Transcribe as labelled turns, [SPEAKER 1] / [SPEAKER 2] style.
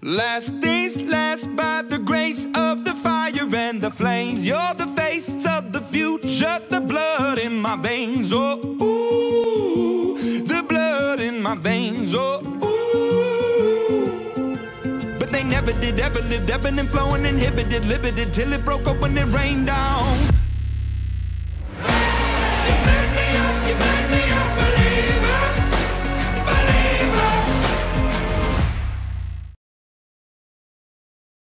[SPEAKER 1] Last days last by the grace of the fire and the flames. You're the face of the future, the blood in my veins. Oh, ooh, the blood in my veins. Oh, ooh. But they never did ever live, ebbing and flowing, inhibited, limited, till it broke up when it rained down.